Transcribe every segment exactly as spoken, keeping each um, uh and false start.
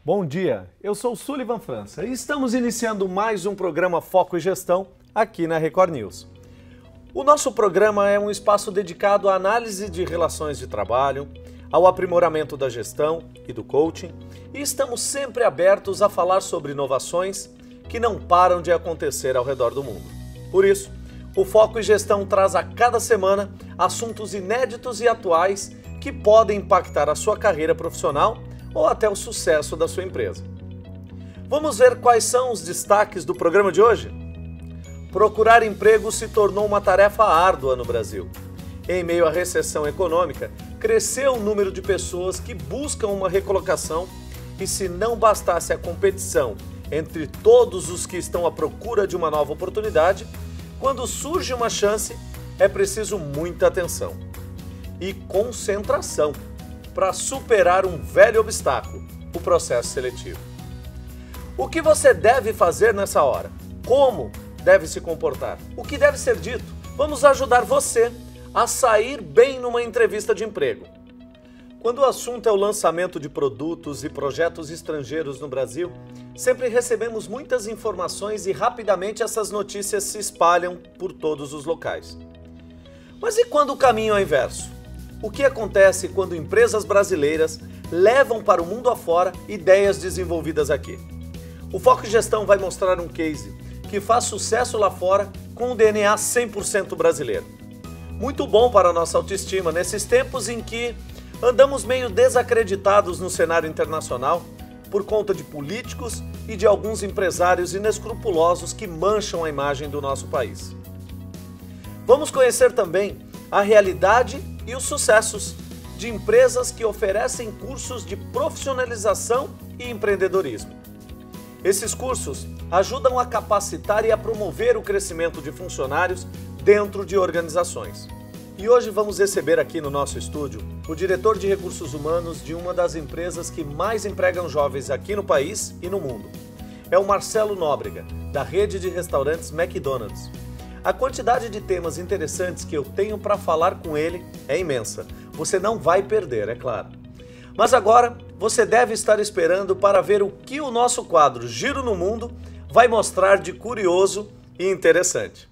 Bom dia, eu sou Sullivan França e estamos iniciando mais um programa Foco e Gestão aqui na Record News. O nosso programa é um espaço dedicado à análise de relações de trabalho, ao aprimoramento da gestão e do coaching, e estamos sempre abertos a falar sobre inovações que não param de acontecer ao redor do mundo. Por isso, o Foco e Gestão traz a cada semana assuntos inéditos e atuais que podem impactar a sua carreira profissional ou até o sucesso da sua empresa. Vamos ver quais são os destaques do programa de hoje? Procurar emprego se tornou uma tarefa árdua no Brasil. Em meio à recessão econômica, cresceu o número de pessoas que buscam uma recolocação e, se não bastasse a competição entre todos os que estão à procura de uma nova oportunidade, quando surge uma chance, é preciso muita atenção e concentração para superar um velho obstáculo, o processo seletivo. O que você deve fazer nessa hora? Como deve se comportar? O que deve ser dito? Vamos ajudar você a sair bem numa entrevista de emprego. Quando o assunto é o lançamento de produtos e projetos estrangeiros no Brasil, sempre recebemos muitas informações e rapidamente essas notícias se espalham por todos os locais. Mas e quando o caminho é o inverso? O que acontece quando empresas brasileiras levam para o mundo afora ideias desenvolvidas aqui? O Foco em Gestão vai mostrar um case que faz sucesso lá fora com o D N A cem por cento brasileiro. Muito bom para a nossa autoestima nesses tempos em que andamos meio desacreditados no cenário internacional por conta de políticos e de alguns empresários inescrupulosos que mancham a imagem do nosso país. Vamos conhecer também a realidade e os sucessos de empresas que oferecem cursos de profissionalização e empreendedorismo. Esses cursos ajudam a capacitar e a promover o crescimento de funcionários dentro de organizações. E hoje vamos receber aqui no nosso estúdio o diretor de recursos humanos de uma das empresas que mais empregam jovens aqui no país e no mundo. É o Marcelo Nóbrega, da rede de restaurantes McDonald's. A quantidade de temas interessantes que eu tenho para falar com ele é imensa. Você não vai perder, é claro. Mas agora você deve estar esperando para ver o que o nosso quadro Giro no Mundo vai mostrar de curioso e interessante.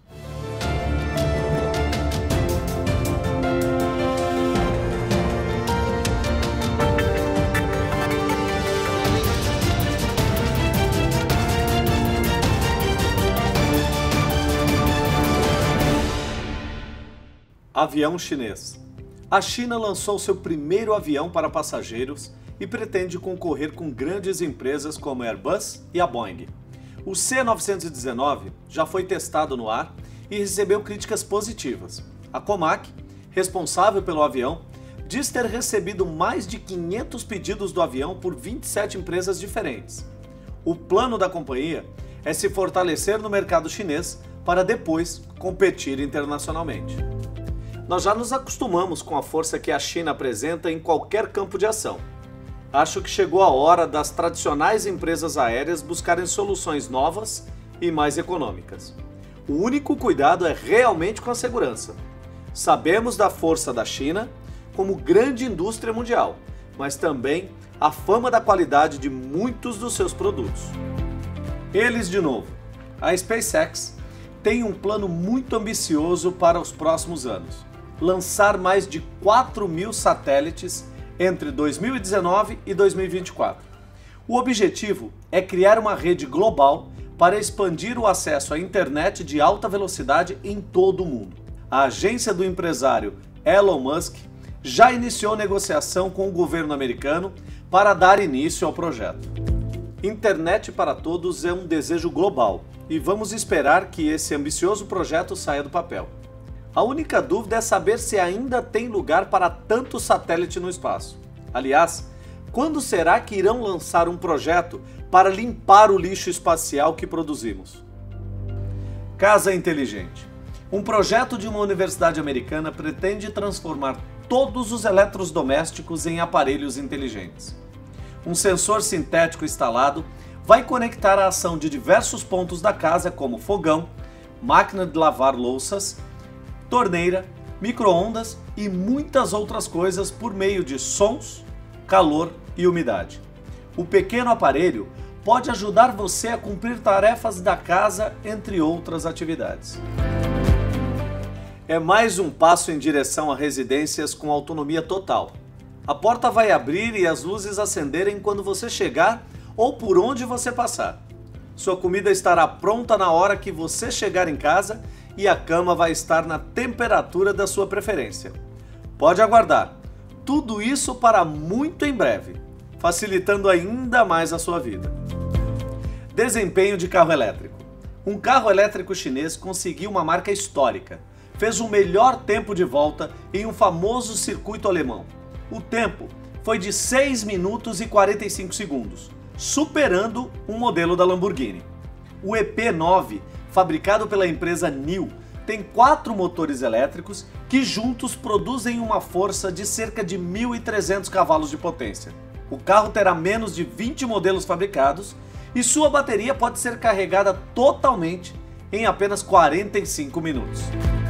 Avião chinês. A China lançou seu primeiro avião para passageiros e pretende concorrer com grandes empresas como a Airbus e a Boeing. O C novecentos e dezenove já foi testado no ar e recebeu críticas positivas. A Comac, responsável pelo avião, diz ter recebido mais de quinhentos pedidos do avião por vinte e sete empresas diferentes. O plano da companhia é se fortalecer no mercado chinês para depois competir internacionalmente. Nós já nos acostumamos com a força que a China apresenta em qualquer campo de ação. Acho que chegou a hora das tradicionais empresas aéreas buscarem soluções novas e mais econômicas. O único cuidado é realmente com a segurança. Sabemos da força da China como grande indústria mundial, mas também a fama da qualidade de muitos dos seus produtos. Eles de novo. A SpaceX tem um plano muito ambicioso para os próximos anos. Lançar mais de quatro mil satélites entre dois mil e dezenove e dois mil e vinte e quatro. O objetivo é criar uma rede global para expandir o acesso à internet de alta velocidade em todo o mundo. A agência do empresário Elon Musk já iniciou negociação com o governo americano para dar início ao projeto. Internet para todos é um desejo global e vamos esperar que esse ambicioso projeto saia do papel. A única dúvida é saber se ainda tem lugar para tanto satélite no espaço. Aliás, quando será que irão lançar um projeto para limpar o lixo espacial que produzimos? Casa Inteligente. Um projeto de uma universidade americana pretende transformar todos os eletrodomésticos em aparelhos inteligentes. Um sensor sintético instalado vai conectar a ação de diversos pontos da casa, como fogão, máquina de lavar louças, torneira, micro-ondas e muitas outras coisas por meio de sons, calor e umidade. O pequeno aparelho pode ajudar você a cumprir tarefas da casa, entre outras atividades. É mais um passo em direção a residências com autonomia total. A porta vai abrir e as luzes acenderem quando você chegar ou por onde você passar. Sua comida estará pronta na hora que você chegar em casa e a cama vai estar na temperatura da sua preferência. Pode aguardar. Tudo isso para muito em breve, facilitando ainda mais a sua vida. Desempenho de carro elétrico. Um carro elétrico chinês conseguiu uma marca histórica. Fez o melhor tempo de volta em um famoso circuito alemão. O tempo foi de seis minutos e quarenta e cinco segundos, superando um modelo da Lamborghini. O E P nove, fabricado pela empresa NIO, tem quatro motores elétricos que juntos produzem uma força de cerca de mil e trezentos cavalos de potência. O carro terá menos de vinte modelos fabricados e sua bateria pode ser carregada totalmente em apenas quarenta e cinco minutos.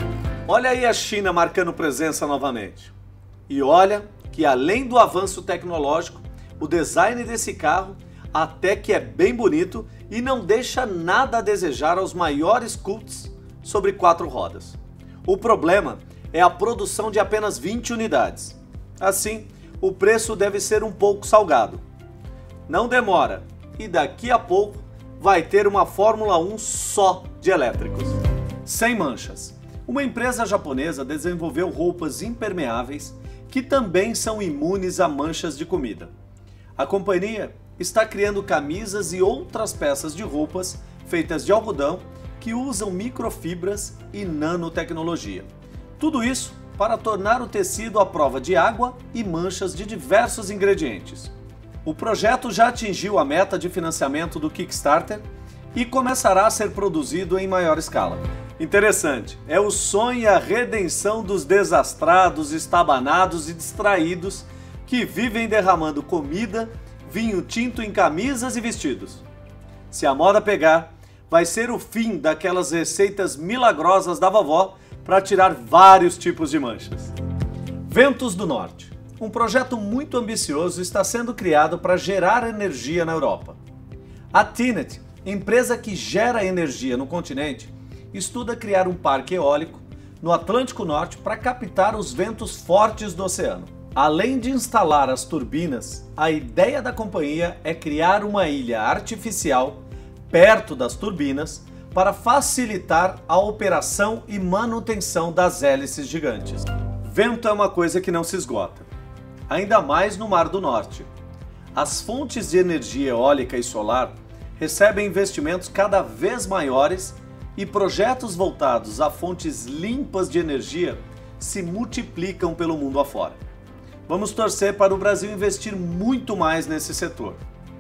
Olha aí a China marcando presença novamente. E olha que além do avanço tecnológico, o design desse carro até que é bem bonito e não deixa nada a desejar aos maiores cults sobre quatro rodas. O problema é a produção de apenas vinte unidades. Assim, o preço deve ser um pouco salgado. Não demora e daqui a pouco vai ter uma Fórmula um só de elétricos. Sem manchas. Uma empresa japonesa desenvolveu roupas impermeáveis que também são imunes a manchas de comida. A companhia está criando camisas e outras peças de roupas feitas de algodão que usam microfibras e nanotecnologia. Tudo isso para tornar o tecido à prova de água e manchas de diversos ingredientes. O projeto já atingiu a meta de financiamento do Kickstarter e começará a ser produzido em maior escala. Interessante, é o sonho e a redenção dos desastrados, estabanados e distraídos que vivem derramando comida, vinho tinto em camisas e vestidos. Se a moda pegar, vai ser o fim daquelas receitas milagrosas da vovó para tirar vários tipos de manchas. Ventos do Norte. Um projeto muito ambicioso está sendo criado para gerar energia na Europa. A TenneT, empresa que gera energia no continente, estuda criar um parque eólico no Atlântico Norte para captar os ventos fortes do oceano. Além de instalar as turbinas, a ideia da companhia é criar uma ilha artificial perto das turbinas para facilitar a operação e manutenção das hélices gigantes. Vento é uma coisa que não se esgota, ainda mais no Mar do Norte. As fontes de energia eólica e solar recebem investimentos cada vez maiores e projetos voltados a fontes limpas de energia se multiplicam pelo mundo afora. Vamos torcer para o Brasil investir muito mais nesse setor.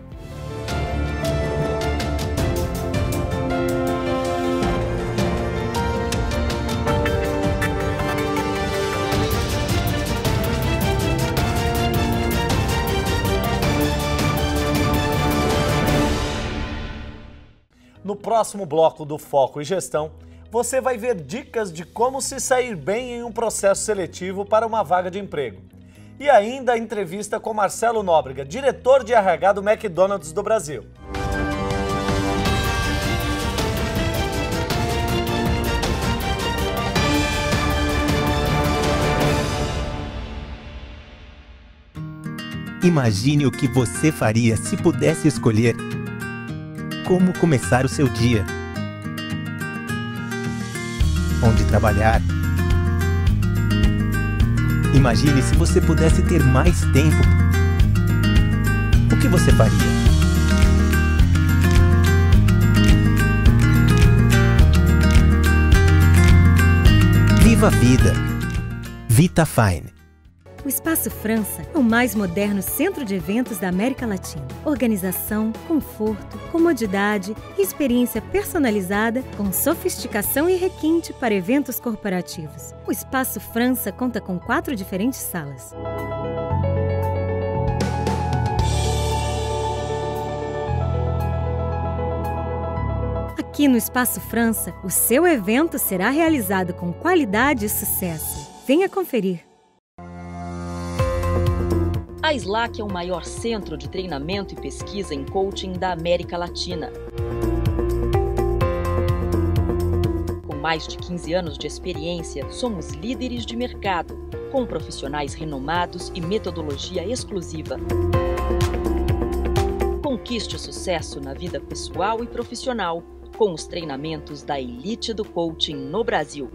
No próximo bloco do Foco e Gestão, você vai ver dicas de como se sair bem em um processo seletivo para uma vaga de emprego. E ainda a entrevista com Marcelo Nóbrega, diretor de R H do McDonald's do Brasil. Imagine o que você faria se pudesse escolher como começar o seu dia, onde trabalhar. Imagine se você pudesse ter mais tempo. O que você faria? Viva a vida! VitaFine. O Espaço França é o mais moderno centro de eventos da América Latina. Organização, conforto, comodidade e experiência personalizada com sofisticação e requinte para eventos corporativos. O Espaço França conta com quatro diferentes salas. Aqui no Espaço França, o seu evento será realizado com qualidade e sucesso. Venha conferir. A Slack é o maior centro de treinamento e pesquisa em coaching da América Latina. Com mais de quinze anos de experiência, somos líderes de mercado, com profissionais renomados e metodologia exclusiva. Conquiste o sucesso na vida pessoal e profissional com os treinamentos da elite do coaching no Brasil.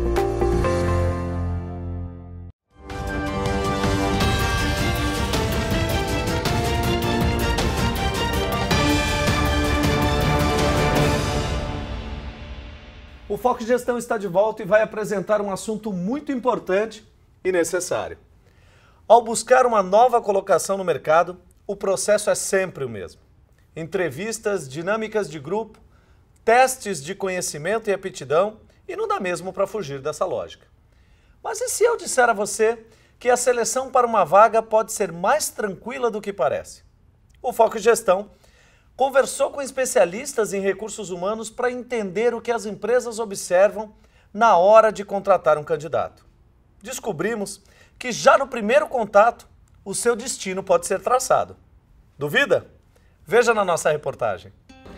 O Foco em Gestão está de volta e vai apresentar um assunto muito importante e necessário. Ao buscar uma nova colocação no mercado, o processo é sempre o mesmo. Entrevistas, dinâmicas de grupo, testes de conhecimento e aptidão, e não dá mesmo para fugir dessa lógica. Mas e se eu disser a você que a seleção para uma vaga pode ser mais tranquila do que parece? O Foco em Gestão conversou com especialistas em recursos humanos para entender o que as empresas observam na hora de contratar um candidato. Descobrimos que já no primeiro contato, o seu destino pode ser traçado. Duvida? Veja na nossa reportagem.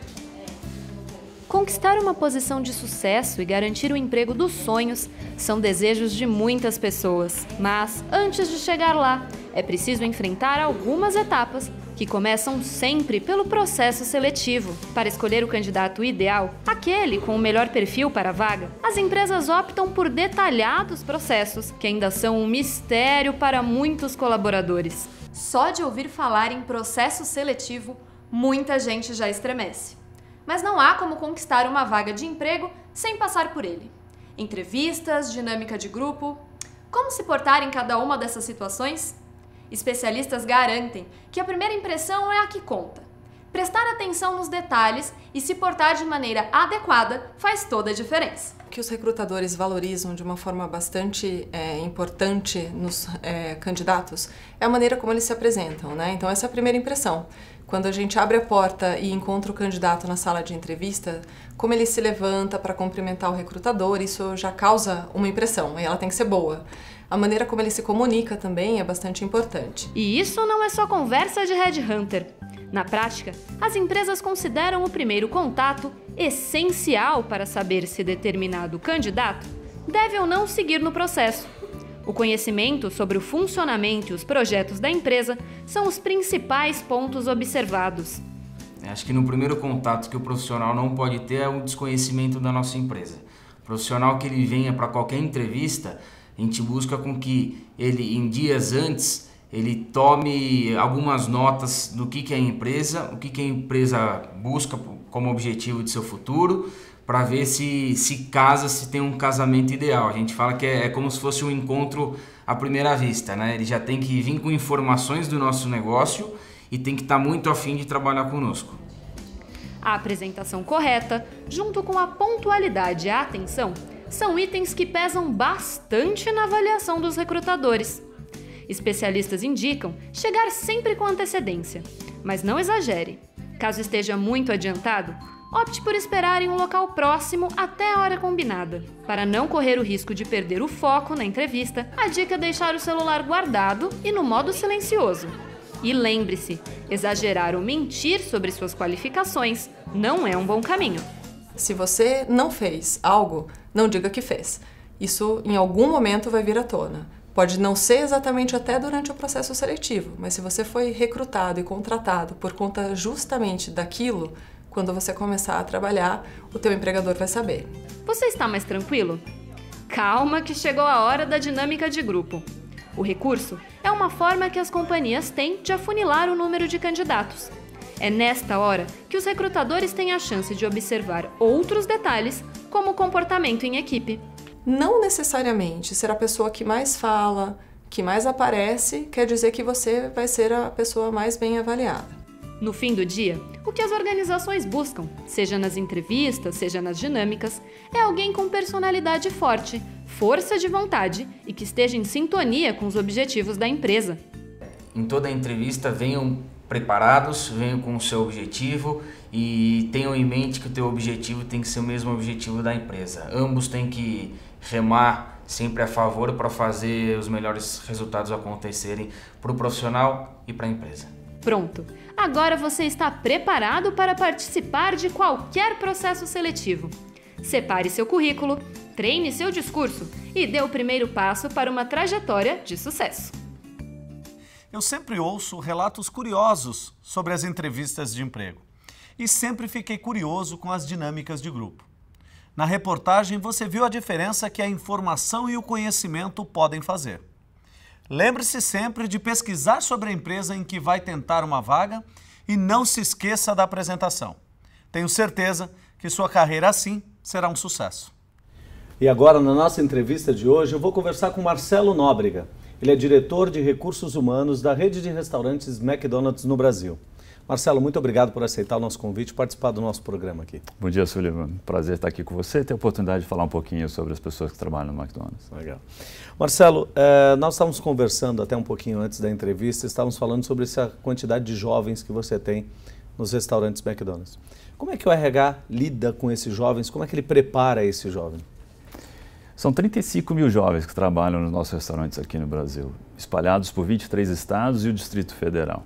Conquistar uma posição de sucesso e garantir o emprego dos sonhos são desejos de muitas pessoas. Mas, antes de chegar lá, é preciso enfrentar algumas etapas que começam sempre pelo processo seletivo. Para escolher o candidato ideal, aquele com o melhor perfil para a vaga, as empresas optam por detalhados processos que ainda são um mistério para muitos colaboradores. Só de ouvir falar em processo seletivo, muita gente já estremece. Mas não há como conquistar uma vaga de emprego sem passar por ele. Entrevistas, dinâmica de grupo. Como se portar em cada uma dessas situações? Especialistas garantem que a primeira impressão é a que conta. Prestar atenção nos detalhes e se portar de maneira adequada faz toda a diferença. O que os recrutadores valorizam de uma forma bastante é, importante nos é, candidatos é a maneira como eles se apresentam, né? Então essa é a primeira impressão. Quando a gente abre a porta e encontra o candidato na sala de entrevista, como ele se levanta para cumprimentar o recrutador, isso já causa uma impressão e ela tem que ser boa. A maneira como ele se comunica também é bastante importante. E isso não é só conversa de headhunter. Na prática, as empresas consideram o primeiro contato essencial para saber se determinado candidato deve ou não seguir no processo. O conhecimento sobre o funcionamento e os projetos da empresa são os principais pontos observados. Acho que no primeiro contato que o profissional não pode ter é o desconhecimento da nossa empresa. O profissional que ele venha para qualquer entrevista, a gente busca com que ele, em dias antes, ele tome algumas notas do que, que é a empresa, o que, que a empresa busca como objetivo de seu futuro, para ver se se casa, se tem um casamento ideal. A gente fala que é, é como se fosse um encontro à primeira vista, né? Ele já tem que vir com informações do nosso negócio e tem que estar muito afim de trabalhar conosco. A apresentação correta, junto com a pontualidade e a atenção, são itens que pesam bastante na avaliação dos recrutadores. Especialistas indicam chegar sempre com antecedência, mas não exagere. Caso esteja muito adiantado, opte por esperar em um local próximo até a hora combinada. Para não correr o risco de perder o foco na entrevista, a dica é deixar o celular guardado e no modo silencioso. E lembre-se, exagerar ou mentir sobre suas qualificações não é um bom caminho. Se você não fez algo, não diga que fez. Isso em algum momento vai vir à tona. Pode não ser exatamente até durante o processo seletivo, mas se você foi recrutado e contratado por conta justamente daquilo, quando você começar a trabalhar, o teu empregador vai saber. Você está mais tranquilo? Calma que chegou a hora da dinâmica de grupo. O recurso é uma forma que as companhias têm de afunilar o número de candidatos. É nesta hora que os recrutadores têm a chance de observar outros detalhes, como o comportamento em equipe. Não necessariamente ser a pessoa que mais fala, que mais aparece, quer dizer que você vai ser a pessoa mais bem avaliada. No fim do dia, o que as organizações buscam, seja nas entrevistas, seja nas dinâmicas, é alguém com personalidade forte, força de vontade e que esteja em sintonia com os objetivos da empresa. Em toda a entrevista, venham preparados, venham com o seu objetivo e tenham em mente que o teu objetivo tem que ser o mesmo objetivo da empresa. Ambos têm que remar sempre a favor para fazer os melhores resultados acontecerem para o profissional e para a empresa. Pronto! Agora você está preparado para participar de qualquer processo seletivo. Separe seu currículo, treine seu discurso e dê o primeiro passo para uma trajetória de sucesso. Eu sempre ouço relatos curiosos sobre as entrevistas de emprego e sempre fiquei curioso com as dinâmicas de grupo. Na reportagem você viu a diferença que a informação e o conhecimento podem fazer. Lembre-se sempre de pesquisar sobre a empresa em que vai tentar uma vaga e não se esqueça da apresentação. Tenho certeza que sua carreira assim será um sucesso. E agora, na nossa entrevista de hoje, eu vou conversar com Marcelo Nóbrega. Ele é diretor de recursos humanos da rede de restaurantes McDonald's no Brasil. Marcelo, muito obrigado por aceitar o nosso convite e participar do nosso programa aqui. Bom dia, Sullivan. Prazer estar aqui com você e ter a oportunidade de falar um pouquinho sobre as pessoas que trabalham no McDonald's. Legal. Marcelo, eh, nós estávamos conversando até um pouquinho antes da entrevista, estávamos falando sobre essa quantidade de jovens que você tem nos restaurantes McDonald's. Como é que o R H lida com esses jovens? Como é que ele prepara esse jovem? São trinta e cinco mil jovens que trabalham nos nossos restaurantes aqui no Brasil, espalhados por vinte e três estados e o Distrito Federal.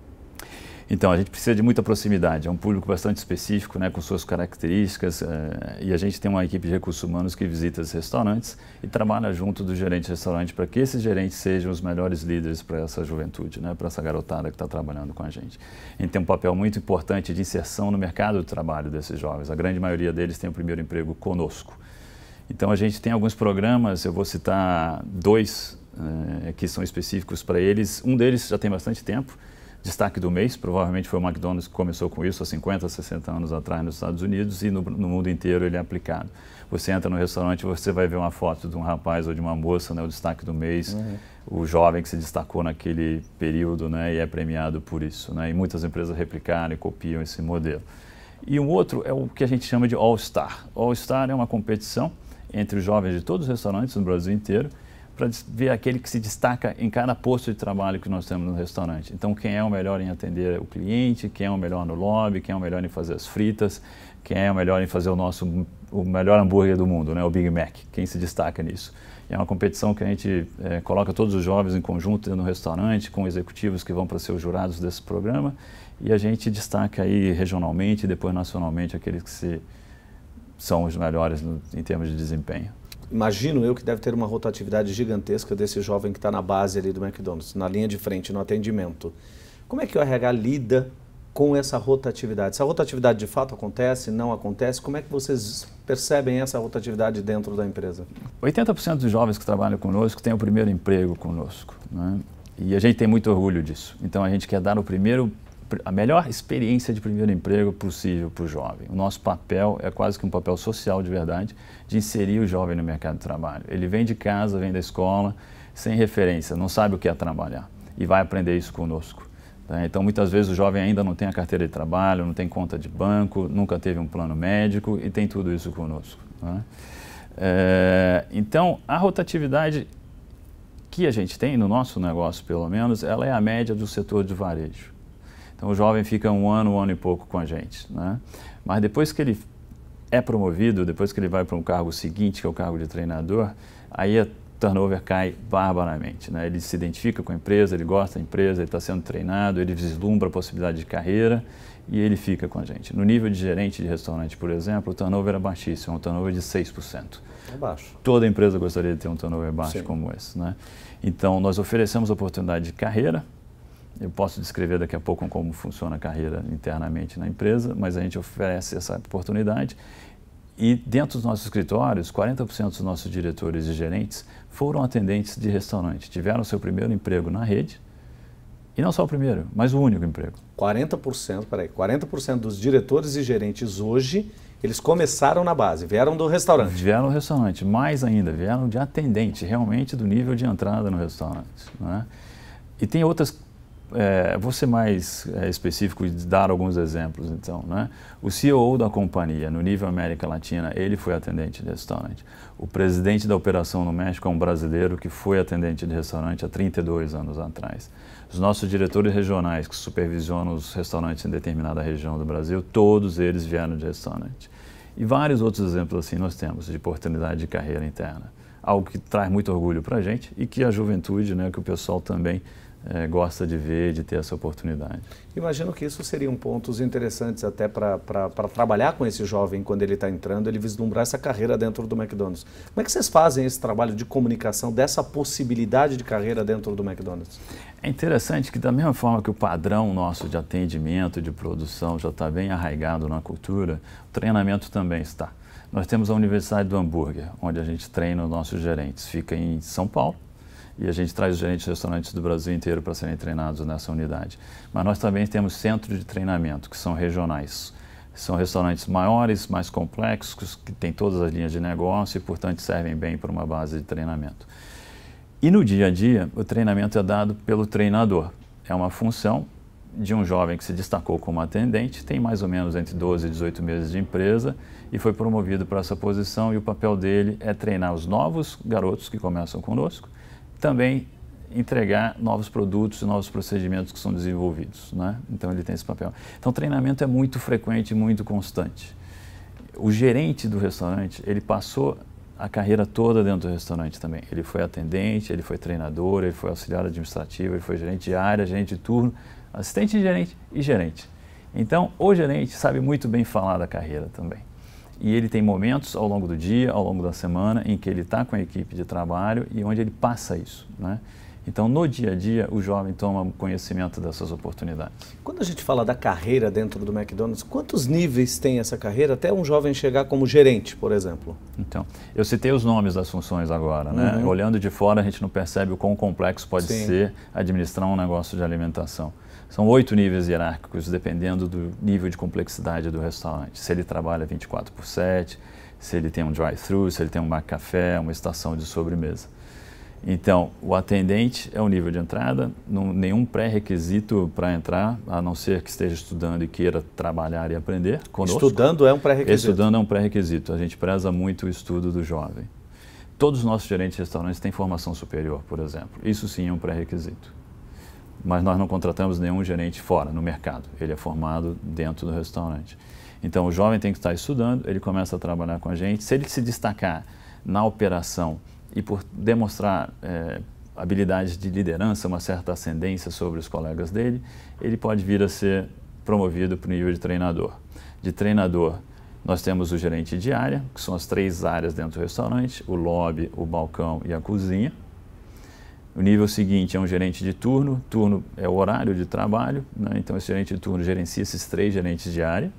Então, a gente precisa de muita proximidade, é um público bastante específico, né, com suas características, é, e a gente tem uma equipe de recursos humanos que visita esses restaurantes e trabalha junto do gerente de restaurante para que esses gerentes sejam os melhores líderes para essa juventude, né, para essa garotada que está trabalhando com a gente. A gente tem um papel muito importante de inserção no mercado do trabalho desses jovens, a grande maioria deles tem o primeiro emprego conosco. Então, a gente tem alguns programas, eu vou citar dois é, que são específicos para eles, um deles já tem bastante tempo, Destaque do mês, provavelmente foi o McDonald's que começou com isso há cinquenta, sessenta anos atrás nos Estados Unidos e no, no mundo inteiro ele é aplicado. Você entra no restaurante e você vai ver uma foto de um rapaz ou de uma moça, né, o destaque do mês, uhum. o jovem que se destacou naquele período, né, e é premiado por isso, né, e muitas empresas replicaram e copiam esse modelo. E um outro é o que a gente chama de All-Star. All-Star é uma competição entre os jovens de todos os restaurantes no Brasil inteiro, para ver aquele que se destaca em cada posto de trabalho que nós temos no restaurante. Então, quem é o melhor em atender o cliente, quem é o melhor no lobby, quem é o melhor em fazer as fritas, quem é o melhor em fazer o nosso o melhor hambúrguer do mundo, né, o Big Mac, quem se destaca nisso. E é uma competição que a gente é, coloca todos os jovens em conjunto no restaurante, com executivos que vão para ser os jurados desse programa, e a gente destaca aí regionalmente e depois nacionalmente aqueles que se, são os melhores no, em termos de desempenho. Imagino eu que deve ter uma rotatividade gigantesca desse jovem que está na base ali do McDonald's, na linha de frente, no atendimento. Como é que o R H lida com essa rotatividade? Essa rotatividade de fato acontece, não acontece? Como é que vocês percebem essa rotatividade dentro da empresa? oitenta por cento dos jovens que trabalham conosco têm o primeiro emprego conosco, né? E a gente tem muito orgulho disso. Então a gente quer dar o primeiro a melhor experiência de primeiro emprego possível para o jovem. O nosso papel é quase que um papel social de verdade, de inserir o jovem no mercado de trabalho. Ele vem de casa, vem da escola, sem referência, não sabe o que é trabalhar e vai aprender isso conosco. Tá? Então, muitas vezes o jovem ainda não tem a carteira de trabalho, não tem conta de banco, nunca teve um plano médico e tem tudo isso conosco. Tá? É, então, a rotatividade que a gente tem no nosso negócio, pelo menos, ela é a média do setor de varejo. Então, o jovem fica um ano, um ano e pouco com a gente, né? Mas depois que ele é promovido, depois que ele vai para um cargo seguinte, que é o cargo de treinador, aí a turnover cai barbaramente, né? Ele se identifica com a empresa, ele gosta da empresa, ele está sendo treinado, ele vislumbra a possibilidade de carreira e ele fica com a gente. No nível de gerente de restaurante, por exemplo, o turnover é baixíssimo, um turnover de seis por cento. É baixo. Toda empresa gostaria de ter um turnover baixo. Sim. Como esse, né? Então, nós oferecemos oportunidade de carreira. Eu posso descrever daqui a pouco como funciona a carreira internamente na empresa, mas a gente oferece essa oportunidade. E dentro dos nossos escritórios, quarenta por cento dos nossos diretores e gerentes foram atendentes de restaurante, tiveram seu primeiro emprego na rede, e não só o primeiro, mas o único emprego. quarenta por cento, peraí, quarenta por cento dos diretores e gerentes hoje, eles começaram na base, vieram do restaurante. Vieram do restaurante, mais ainda, vieram de atendente, realmente do nível de entrada no restaurante, né? E tem outras. É, vou ser mais é, específico e dar alguns exemplos, então, né? O C E O da companhia, no nível América Latina, ele foi atendente de restaurante. O presidente da operação no México é um brasileiro que foi atendente de restaurante há trinta e dois anos atrás. Os nossos diretores regionais que supervisionam os restaurantes em determinada região do Brasil, todos eles vieram de restaurante. E vários outros exemplos assim nós temos de oportunidade de carreira interna. algo que traz muito orgulho para a gente e que a juventude, né, que o pessoal também é, gosta de ver, de ter essa oportunidade. Imagino que isso seriam pontos interessantes até para trabalhar com esse jovem quando ele está entrando, ele vislumbrar essa carreira dentro do McDonald's. Como é que vocês fazem esse trabalho de comunicação dessa possibilidade de carreira dentro do McDonald's? É interessante que da mesma forma que o padrão nosso de atendimento, de produção já está bem arraigado na cultura, o treinamento também está. Nós temos a Universidade do Hambúrguer, onde a gente treina os nossos gerentes. Fica em São Paulo e a gente traz os gerentes de restaurantes do Brasil inteiro para serem treinados nessa unidade. Mas nós também temos centros de treinamento, que são regionais. São restaurantes maiores, mais complexos, que têm todas as linhas de negócio e, portanto, servem bem para uma base de treinamento. E no dia a dia, o treinamento é dado pelo treinador. É uma função de um jovem que se destacou como atendente, tem mais ou menos entre doze e dezoito meses de empresa e foi promovido para essa posição, e o papel dele é treinar os novos garotos que começam conosco, também entregar novos produtos e novos procedimentos que são desenvolvidos, né? Então ele tem esse papel. Então o treinamento é muito frequente e muito constante. O gerente do restaurante, ele passou a carreira toda dentro do restaurante também. Ele foi atendente, ele foi treinador, ele foi auxiliar administrativo, ele foi gerente de área, gerente de turno, assistente de gerente e gerente. Então, o gerente sabe muito bem falar da carreira também. E ele tem momentos ao longo do dia, ao longo da semana, em que ele está com a equipe de trabalho e onde ele passa isso, né? Então, no dia a dia, o jovem toma conhecimento dessas oportunidades. Quando a gente fala da carreira dentro do McDonald's, quantos níveis tem essa carreira até um jovem chegar como gerente, por exemplo? Então, eu citei os nomes das funções agora, né? Uhum. Olhando de fora, a gente não percebe o quão complexo pode Sim. ser administrar um negócio de alimentação. São oito níveis hierárquicos, dependendo do nível de complexidade do restaurante. Se ele trabalha vinte e quatro por sete, se ele tem um drive-thru, se ele tem um café, uma estação de sobremesa. Então, o atendente é o nível de entrada, não, nenhum pré-requisito para entrar, a não ser que esteja estudando e queira trabalhar e aprender conosco. Estudando é um pré-requisito? Estudando é um pré-requisito. A gente preza muito o estudo do jovem. Todos os nossos gerentes de restaurantes têm formação superior, por exemplo. Isso sim é um pré-requisito. Mas nós não contratamos nenhum gerente fora, no mercado. Ele é formado dentro do restaurante. Então, o jovem tem que estar estudando, ele começa a trabalhar com a gente. Se ele se destacar na operação e por demonstrar é, habilidades de liderança, uma certa ascendência sobre os colegas dele, ele pode vir a ser promovido para o nível de treinador. De treinador, nós temos o gerente de área, que são as três áreas dentro do restaurante, o lobby, o balcão e a cozinha. O nível seguinte é um gerente de turno, turno é o horário de trabalho, né? Então esse gerente de turno gerencia esses três gerentes de área.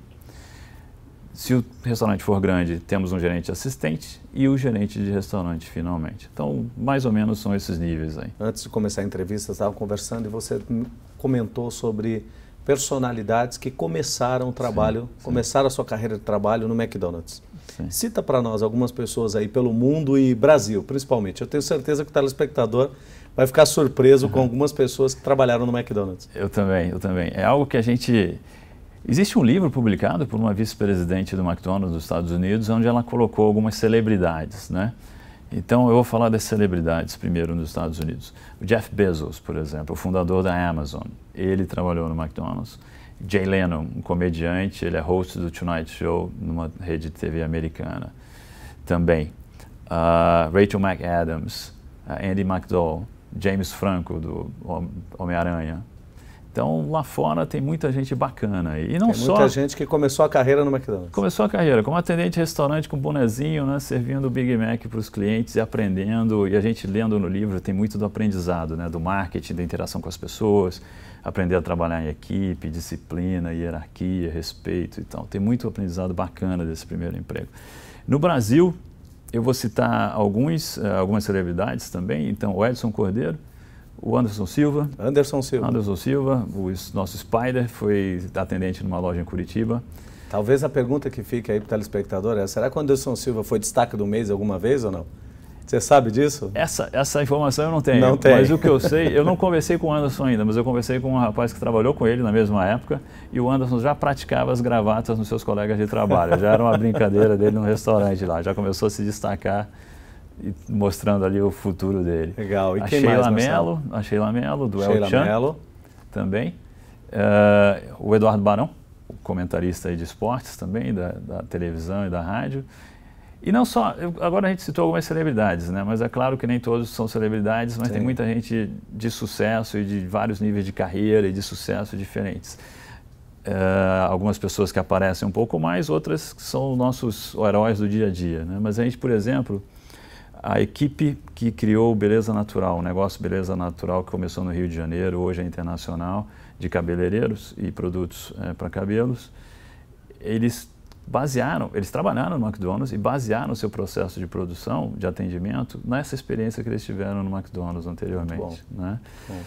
Se o restaurante for grande, temos um gerente assistente e o gerente de restaurante finalmente. Então, mais ou menos são esses níveis aí. Antes de começar a entrevista, estava conversando e você comentou sobre personalidades que começaram o trabalho, sim, sim. começaram a sua carreira de trabalho no McDonald's. Sim. Cita para nós algumas pessoas aí pelo mundo e Brasil, principalmente. Eu tenho certeza que o telespectador vai ficar surpreso uhum. com algumas pessoas que trabalharam no McDonald's. Eu também, eu também. É algo que a gente... Existe um livro publicado por uma vice-presidente do McDonald's dos Estados Unidos, onde ela colocou algumas celebridades, né? Então, eu vou falar das celebridades primeiro nos Estados Unidos. O Jeff Bezos, por exemplo, o fundador da Amazon, ele trabalhou no McDonald's. Jay Leno, um comediante, ele é host do Tonight Show, numa rede de T V americana. Também. Uh, Rachel McAdams, uh, Andy McDowell, James Franco, do Homem-Aranha. Então, lá fora tem muita gente bacana. E não tem só... muita gente que começou a carreira no McDonald's. Começou a carreira como atendente de restaurante com bonezinho, né, servindo o Big Mac para os clientes e aprendendo. E a gente lendo no livro tem muito do aprendizado, né, do marketing, da interação com as pessoas, aprender a trabalhar em equipe, disciplina, hierarquia, respeito e tal. Tem muito aprendizado bacana desse primeiro emprego. No Brasil, eu vou citar alguns, algumas celebridades também. Então, o Edson Cordeiro, o Anderson Silva. Anderson Silva. Anderson Silva, o nosso Spider, foi atendente numa loja em Curitiba. Talvez a pergunta que fique aí para o telespectador é, será que o Anderson Silva foi destaque do mês alguma vez ou não? Você sabe disso? Essa, essa informação eu não tenho, não tem. Mas o que eu sei, eu não conversei com o Anderson ainda, mas eu conversei com um rapaz que trabalhou com ele na mesma época e o Anderson já praticava as gravatas nos seus colegas de trabalho, já era uma brincadeira dele no restaurante lá, já começou a se destacar e mostrando ali o futuro dele. Legal. E a quem Sheila mais, Mello, a Sheila Mello, do Sheila El Chan, Mello. também. Uh, o Eduardo Barão, o comentarista aí de esportes também, da, da televisão e da rádio. E não só, eu, agora a gente citou algumas celebridades, né? Mas é claro que nem todos são celebridades, mas Sim. tem muita gente de sucesso e de vários níveis de carreira e de sucesso diferentes. É, algumas pessoas que aparecem um pouco mais, outras que são nossos heróis do dia a dia, né? Mas a gente, por exemplo, a equipe que criou o Beleza Natural, o negócio Beleza Natural que começou no Rio de Janeiro, hoje é internacional, de cabeleireiros e produtos é, para cabelos, eles basearam, eles trabalharam no McDonald's e basearam o seu processo de produção, de atendimento, nessa experiência que eles tiveram no McDonald's anteriormente. Né?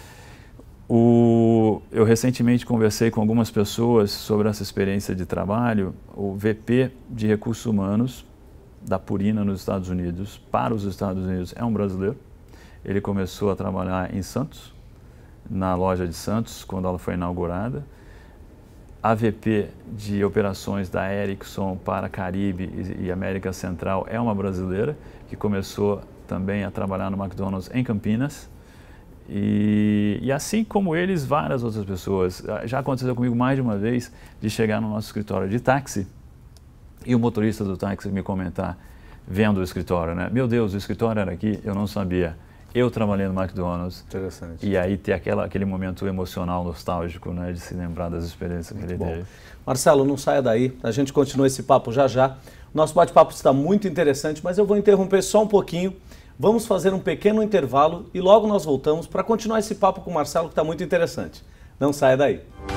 O, eu recentemente conversei com algumas pessoas sobre essa experiência de trabalho. O V P de Recursos Humanos da Purina nos Estados Unidos, para os Estados Unidos, é um brasileiro. Ele começou a trabalhar em Santos, na loja de Santos, quando ela foi inaugurada. A V P de operações da Ericsson para Caribe e, e América Central é uma brasileira que começou também a trabalhar no McDonald's em Campinas. E, e assim como eles, várias outras pessoas. Já aconteceu comigo mais de uma vez de chegar no nosso escritório de táxi e o motorista do táxi me comentar, vendo o escritório, né? Meu Deus, o escritório era aqui, eu não sabia. Eu trabalhei no McDonald's. Interessante. E aí ter aquela, aquele momento emocional, nostálgico, né, de se lembrar das experiências que ele bom. teve. Marcelo, não saia daí, a gente continua esse papo já já. Nosso bate-papo está muito interessante, mas eu vou interromper só um pouquinho. Vamos fazer um pequeno intervalo e logo nós voltamos para continuar esse papo com o Marcelo, que está muito interessante. Não saia daí.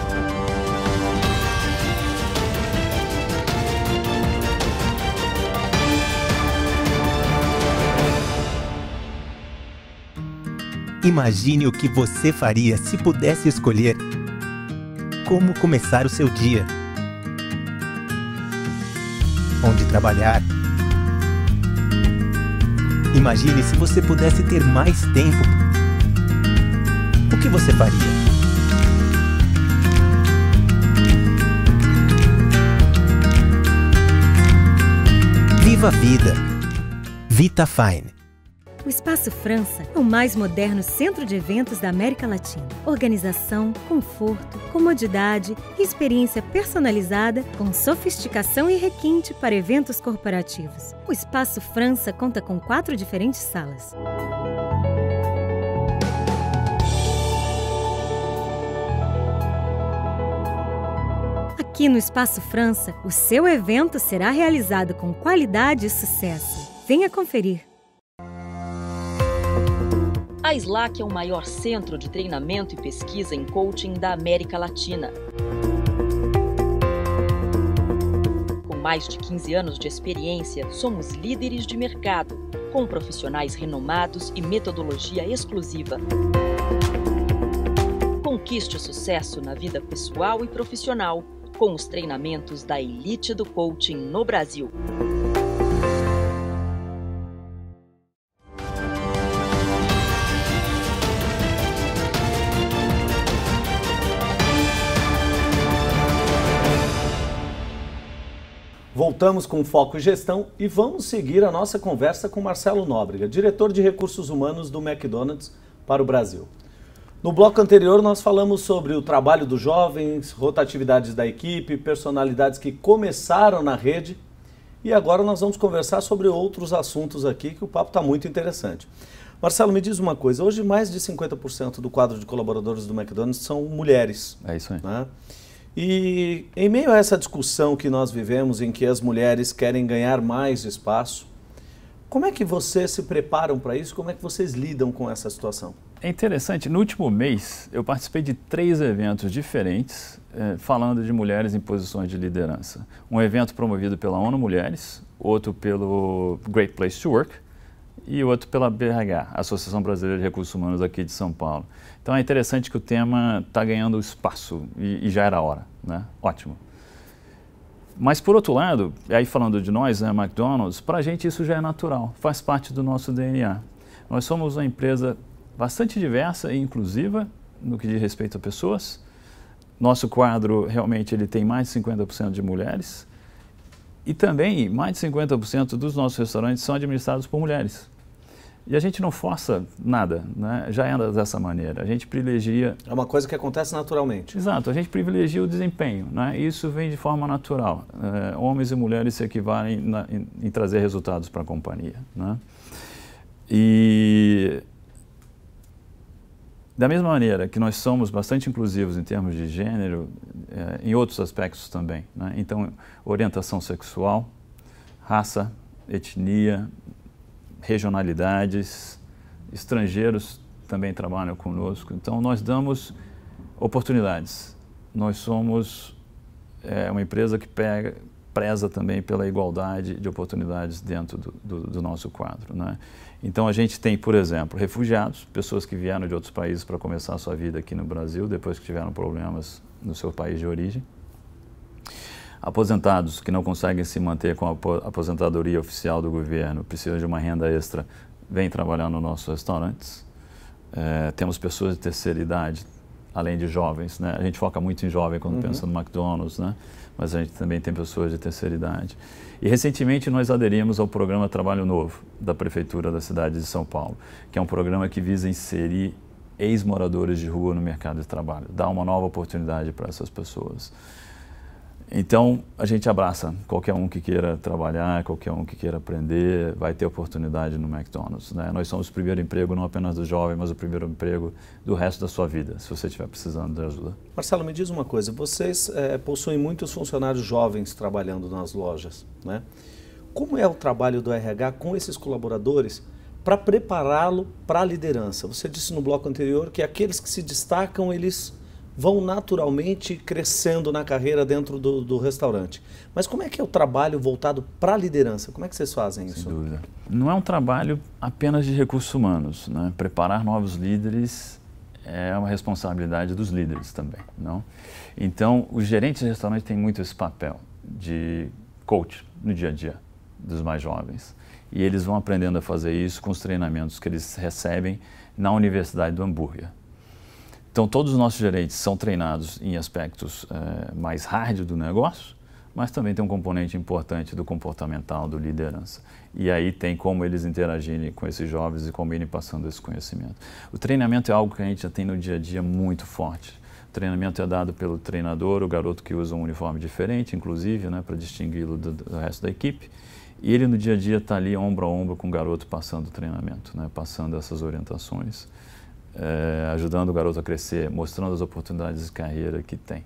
Imagine o que você faria se pudesse escolher como começar o seu dia, onde trabalhar. Imagine se você pudesse ter mais tempo. O que você faria? Viva a vida. VitaFine. O Espaço França é o mais moderno centro de eventos da América Latina. Organização, conforto, comodidade e experiência personalizada com sofisticação e requinte para eventos corporativos. O Espaço França conta com quatro diferentes salas. Aqui no Espaço França, o seu evento será realizado com qualidade e sucesso. Venha conferir. A Slack é o maior centro de treinamento e pesquisa em coaching da América Latina. Com mais de quinze anos de experiência, somos líderes de mercado, com profissionais renomados e metodologia exclusiva. Conquiste o sucesso na vida pessoal e profissional, com os treinamentos da elite do coaching no Brasil. Voltamos com Foco e Gestão e vamos seguir a nossa conversa com Marcelo Nóbrega, diretor de Recursos Humanos do McDonald's para o Brasil. No bloco anterior nós falamos sobre o trabalho dos jovens, rotatividades da equipe, personalidades que começaram na rede e agora nós vamos conversar sobre outros assuntos aqui que o papo está muito interessante. Marcelo, me diz uma coisa, hoje mais de cinquenta por cento do quadro de colaboradores do McDonald's são mulheres. É isso aí. Né? E em meio a essa discussão que nós vivemos, em que as mulheres querem ganhar mais espaço, como é que vocês se preparam para isso? Como é que vocês lidam com essa situação? É interessante, no último mês eu participei de três eventos diferentes eh, falando de mulheres em posições de liderança. Um evento promovido pela ONU Mulheres, outro pelo Great Place to Work e outro pela B R H, Associação Brasileira de Recursos Humanos aqui de São Paulo. Então é interessante que o tema está ganhando espaço e, e já era hora, né? Ótimo. Mas por outro lado, aí falando de nós, né, McDonald's, para a gente isso já é natural, faz parte do nosso D N A. Nós somos uma empresa bastante diversa e inclusiva no que diz respeito a pessoas. Nosso quadro realmente ele tem mais de cinquenta por cento de mulheres e também mais de cinquenta por cento dos nossos restaurantes são administrados por mulheres. E a gente não força nada, né? Já é dessa maneira. A gente privilegia... É uma coisa que acontece naturalmente. Exato, a gente privilegia o desempenho, né? Isso vem de forma natural. É, homens e mulheres se equivalem na, em, em trazer resultados para a companhia, né? E da mesma maneira que nós somos bastante inclusivos em termos de gênero, é, em outros aspectos também, né? Então, orientação sexual, raça, etnia, regionalidades, estrangeiros também trabalham conosco. Então, nós damos oportunidades. Nós somos é, uma empresa que pega, preza também pela igualdade de oportunidades dentro do, do, do nosso quadro, né? Então, a gente tem, por exemplo, refugiados, pessoas que vieram de outros países para começar a sua vida aqui no Brasil, depois que tiveram problemas no seu país de origem. Aposentados que não conseguem se manter com a aposentadoria oficial do governo, precisam de uma renda extra, vêm trabalhar nos nossos restaurantes. É, temos pessoas de terceira idade, além de jovens, né? A gente foca muito em jovem quando uhum. pensa no McDonald's, né? Mas a gente também tem pessoas de terceira idade. E recentemente nós aderimos ao programa Trabalho Novo da Prefeitura da cidade de São Paulo, que é um programa que visa inserir ex-moradores de rua no mercado de trabalho, dar uma nova oportunidade para essas pessoas. Então, a gente abraça qualquer um que queira trabalhar, qualquer um que queira aprender, vai ter oportunidade no McDonald's, né? Nós somos o primeiro emprego não apenas do jovem, mas o primeiro emprego do resto da sua vida, se você estiver precisando de ajuda. Marcelo, me diz uma coisa, vocês é, possuem muitos funcionários jovens trabalhando nas lojas, né? Como é o trabalho do R H com esses colaboradores para prepará-lo para a liderança? Você disse no bloco anterior que aqueles que se destacam, eles vão naturalmente crescendo na carreira dentro do, do restaurante. Mas como é que é o trabalho voltado para a liderança? Como é que vocês fazem isso? Sem dúvida. Não é um trabalho apenas de recursos humanos, né? Preparar novos líderes é uma responsabilidade dos líderes também, não? Então, os gerentes de restaurante têm muito esse papel de coach no dia a dia dos mais jovens. E eles vão aprendendo a fazer isso com os treinamentos que eles recebem na Universidade do Hambúrguer. Então, todos os nossos gerentes são treinados em aspectos é, mais hard do negócio, mas também tem um componente importante do comportamental, do liderança. E aí tem como eles interagirem com esses jovens e como irem passando esse conhecimento. O treinamento é algo que a gente já tem no dia a dia muito forte. O treinamento é dado pelo treinador, o garoto que usa um uniforme diferente, inclusive, né, para distingui-lo do, do resto da equipe. E ele no dia a dia está ali ombro a ombro com o garoto passando o treinamento, né, passando essas orientações. É, ajudando o garoto a crescer, mostrando as oportunidades de carreira que tem.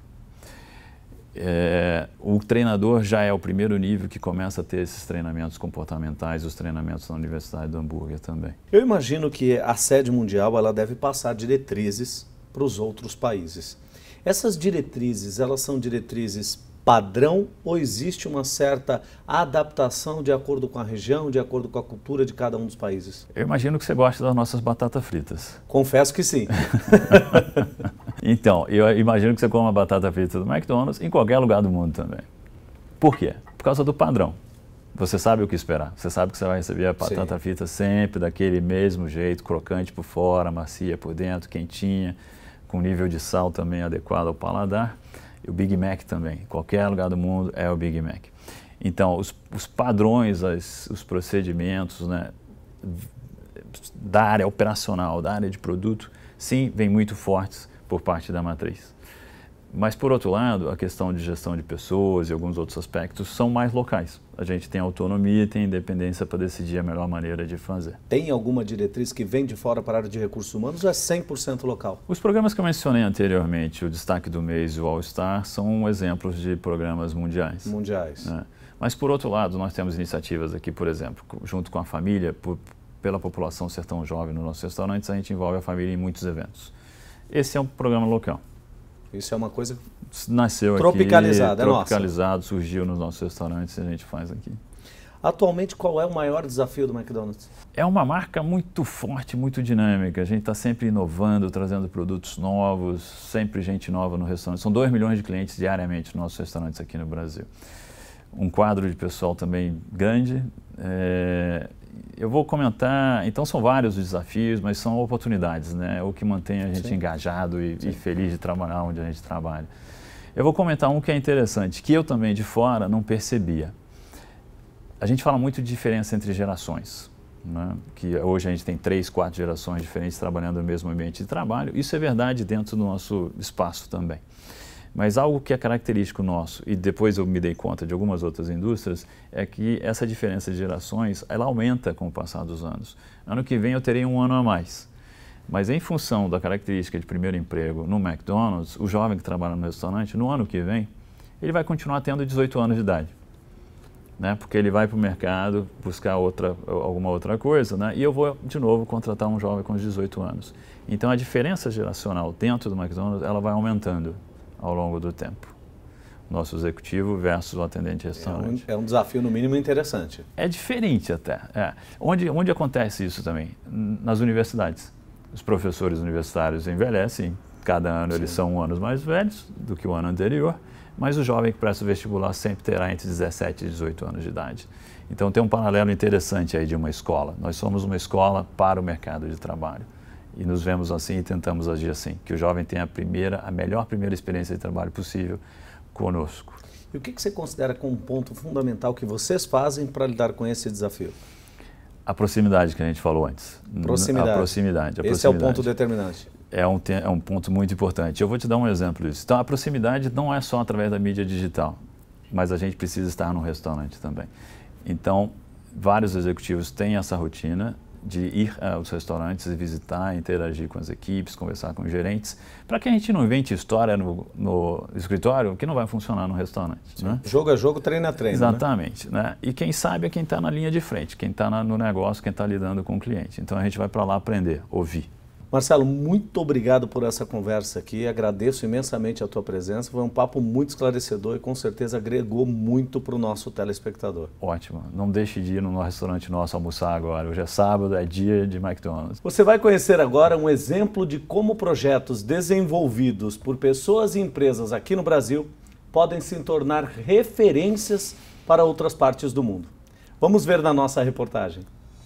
É, o treinador já é o primeiro nível que começa a ter esses treinamentos comportamentais, os treinamentos na Universidade do Hambúrguer também. Eu imagino que a sede mundial ela deve passar diretrizes para os outros países. Essas diretrizes, elas são diretrizes padrão ou existe uma certa adaptação de acordo com a região, de acordo com a cultura de cada um dos países? Eu imagino que você gosta das nossas batatas fritas. Confesso que sim. Então, eu imagino que você coma batata frita do McDonald's em qualquer lugar do mundo também. Por quê? Por causa do padrão. Você sabe o que esperar. Você sabe que você vai receber a batata sim. frita sempre daquele mesmo jeito, crocante por fora, macia por dentro, quentinha, com nível de sal também adequado ao paladar. E o Big Mac também, qualquer lugar do mundo é o Big Mac. Então, os, os padrões, as, os procedimentos, né, da área operacional, da área de produto, sim, vêm muito fortes por parte da matriz. Mas, por outro lado, a questão de gestão de pessoas e alguns outros aspectos são mais locais. A gente tem autonomia e tem independência para decidir a melhor maneira de fazer. Tem alguma diretriz que vem de fora para a área de recursos humanos ou é cem por cento local? Os programas que eu mencionei anteriormente, o Destaque do Mês e o All Star, são exemplos de programas mundiais. Mundiais. Né? Mas, por outro lado, nós temos iniciativas aqui, por exemplo, junto com a família, por, pela população ser tão jovem nos nossos restaurantes, a gente envolve a família em muitos eventos. Esse é um programa local. Isso é uma coisa nasceu tropicalizada, aqui, é tropicalizado, nossa. Surgiu nos nossos restaurantes e a gente faz aqui. Atualmente, qual é o maior desafio do McDonald's? É uma marca muito forte, muito dinâmica. A gente está sempre inovando, trazendo produtos novos, sempre gente nova no restaurante. São dois milhões de clientes diariamente nos nossos restaurantes aqui no Brasil. Um quadro de pessoal também grande. É... Eu vou comentar, então são vários os desafios, mas são oportunidades, né? O que mantém a gente Sim. engajado e, e feliz de trabalhar onde a gente trabalha. Eu vou comentar um que é interessante, que eu também de fora não percebia. A gente fala muito de diferença entre gerações. né? Que hoje a gente tem três, quatro gerações diferentes trabalhando no mesmo ambiente de trabalho. Isso é verdade dentro do nosso espaço também. Mas algo que é característico nosso, e depois eu me dei conta de algumas outras indústrias, é que essa diferença de gerações, ela aumenta com o passar dos anos. Ano que vem eu terei um ano a mais. Mas em função da característica de primeiro emprego no McDonald's, o jovem que trabalha no restaurante, no ano que vem, ele vai continuar tendo dezoito anos de idade. Né? Porque ele vai para o mercado buscar outra, alguma outra coisa, né? E eu vou, de novo, contratar um jovem com dezoito anos. Então, a diferença geracional dentro do McDonald's, ela vai aumentando ao longo do tempo. Nosso executivo versus o atendente de restaurante. É um, é um desafio, no mínimo, interessante. É diferente até. É. Onde, onde acontece isso também? Nas universidades. Os professores universitários envelhecem, cada ano Sim. eles são um ano mais velhos do que o ano anterior, mas o jovem que presta o vestibular sempre terá entre dezessete e dezoito anos de idade. Então tem um paralelo interessante aí de uma escola. Nós somos uma escola para o mercado de trabalho. E nos vemos assim e tentamos agir assim, que o jovem tenha a, primeira, a melhor primeira experiência de trabalho possível conosco. E o que você considera como um ponto fundamental que vocês fazem para lidar com esse desafio? A proximidade que a gente falou antes. Proximidade. A proximidade. A esse proximidade. é o ponto determinante. É um, é um ponto muito importante. Eu vou te dar um exemplo disso. Então, a proximidade não é só através da mídia digital, mas a gente precisa estar no restaurante também. Então, vários executivos têm essa rotina de ir aos restaurantes e visitar, interagir com as equipes, conversar com os gerentes, para que a gente não invente história no, no escritório que não vai funcionar no restaurante. Né? Jogo a jogo, treino a treino. Exatamente. Né? Né? E quem sabe é quem está na linha de frente, quem está no negócio, quem está lidando com o cliente. Então a gente vai para lá aprender, ouvir. Marcelo, muito obrigado por essa conversa aqui, agradeço imensamente a tua presença, foi um papo muito esclarecedor e com certeza agregou muito para o nosso telespectador. Ótimo, não deixe de ir no restaurante nosso almoçar agora, hoje é sábado, é dia de McDonald's. Você vai conhecer agora um exemplo de como projetos desenvolvidos por pessoas e empresas aqui no Brasil podem se tornar referências para outras partes do mundo. Vamos ver na nossa reportagem.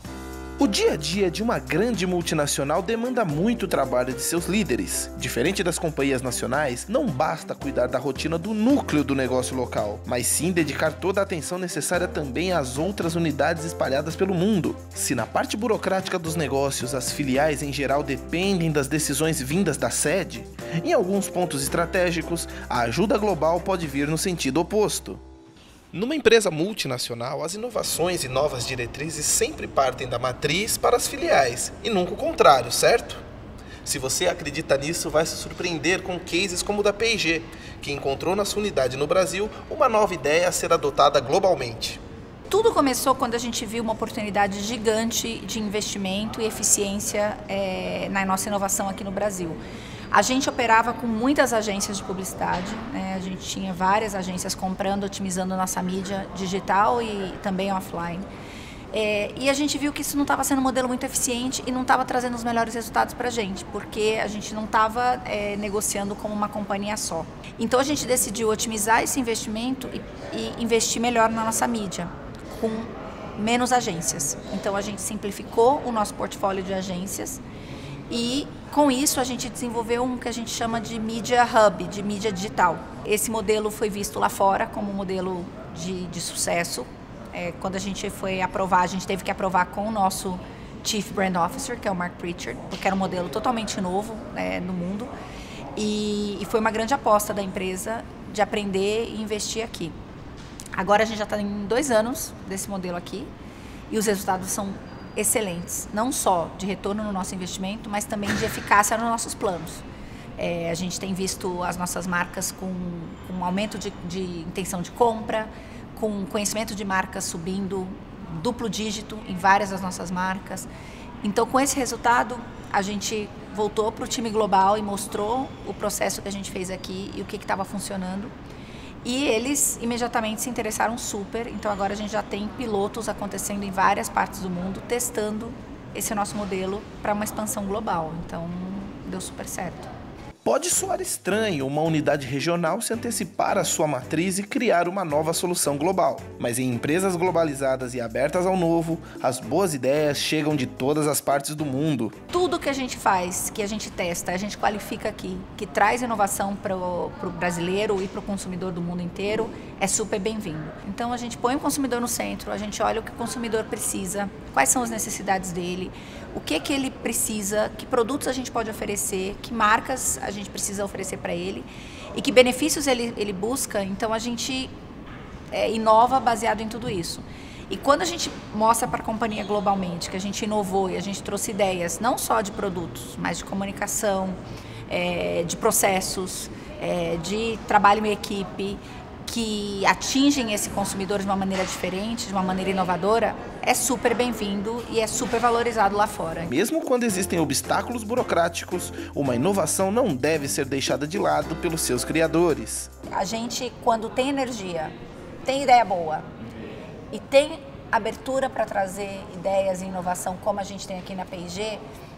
O dia a dia de uma grande multinacional demanda muito trabalho de seus líderes. Diferente das companhias nacionais, não basta cuidar da rotina do núcleo do negócio local, mas sim dedicar toda a atenção necessária também às outras unidades espalhadas pelo mundo. Se na parte burocrática dos negócios as filiais em geral dependem das decisões vindas da sede, em alguns pontos estratégicos, a ajuda global pode vir no sentido oposto. Numa empresa multinacional, as inovações e novas diretrizes sempre partem da matriz para as filiais, e nunca o contrário, certo? Se você acredita nisso, vai se surpreender com cases como o da P e G, que encontrou na sua unidade no Brasil uma nova ideia a ser adotada globalmente. Tudo começou quando a gente viu uma oportunidade gigante de investimento e eficiência é, na nossa inovação aqui no Brasil. A gente operava com muitas agências de publicidade, né? A gente tinha várias agências comprando, otimizando nossa mídia digital e também offline. É, e a gente viu que isso não estava sendo um modelo muito eficiente e não estava trazendo os melhores resultados para a gente, porque a gente não estava é, negociando como uma companhia só. Então a gente decidiu otimizar esse investimento e, e investir melhor na nossa mídia, com menos agências. Então a gente simplificou o nosso portfólio de agências e com isso a gente desenvolveu um que a gente chama de Media Hub, de mídia digital. Esse modelo foi visto lá fora como um modelo de, de sucesso. É, quando a gente foi aprovar, a gente teve que aprovar com o nosso Chief Brand Officer, que é o Mark Pritchard, porque era um modelo totalmente novo, né, no mundo. E, e foi uma grande aposta da empresa de aprender e investir aqui. Agora a gente já está em dois anos desse modelo aqui e os resultados são excelentes, não só de retorno no nosso investimento, mas também de eficácia nos nossos planos. É, a gente tem visto as nossas marcas com, com um aumento de, de intenção de compra, com conhecimento de marcas subindo duplo dígito em várias das nossas marcas. Então, com esse resultado, a gente voltou para o time global e mostrou o processo que a gente fez aqui e o que estava funcionando. E eles imediatamente se interessaram super, então agora a gente já tem pilotos acontecendo em várias partes do mundo, testando esse nosso modelo para uma expansão global, então deu super certo. Pode soar estranho uma unidade regional se antecipar à sua matriz e criar uma nova solução global. Mas em empresas globalizadas e abertas ao novo, as boas ideias chegam de todas as partes do mundo. Tudo que a gente faz, que a gente testa, a gente qualifica aqui, que traz inovação para o brasileiro e para o consumidor do mundo inteiro, é super bem-vindo. Então a gente põe o consumidor no centro, a gente olha o que o consumidor precisa, quais são as necessidades dele, o que que ele precisa, que produtos a gente pode oferecer, que marcas a gente precisa oferecer para ele e que benefícios ele, ele busca. Então a gente é, inova baseado em tudo isso. E quando a gente mostra para a companhia globalmente que a gente inovou e a gente trouxe ideias não só de produtos, mas de comunicação, é, de processos, é, de trabalho em equipe, que atingem esse consumidor de uma maneira diferente, de uma maneira inovadora, é super bem-vindo e é super valorizado lá fora. Mesmo quando existem obstáculos burocráticos, uma inovação não deve ser deixada de lado pelos seus criadores. A gente, quando tem energia, tem ideia boa e tem abertura para trazer ideias e inovação como a gente tem aqui na P e G,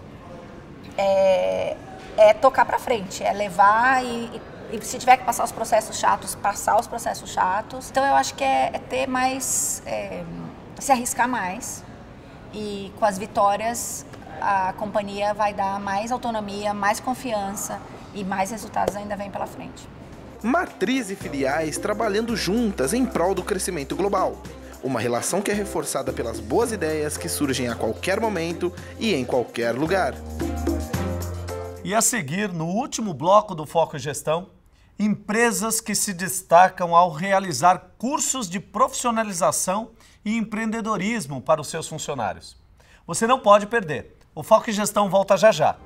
é, é tocar para frente, é levar e, e E se tiver que passar os processos chatos, passar os processos chatos. Então eu acho que é, é ter mais, é, se arriscar mais. E com as vitórias, a companhia vai dar mais autonomia, mais confiança e mais resultados ainda vem pela frente. Matriz e filiais trabalhando juntas em prol do crescimento global. Uma relação que é reforçada pelas boas ideias que surgem a qualquer momento e em qualquer lugar. E a seguir, no último bloco do Foco em Gestão, empresas que se destacam ao realizar cursos de profissionalização e empreendedorismo para os seus funcionários. Você não pode perder. O Foco em Gestão volta já já.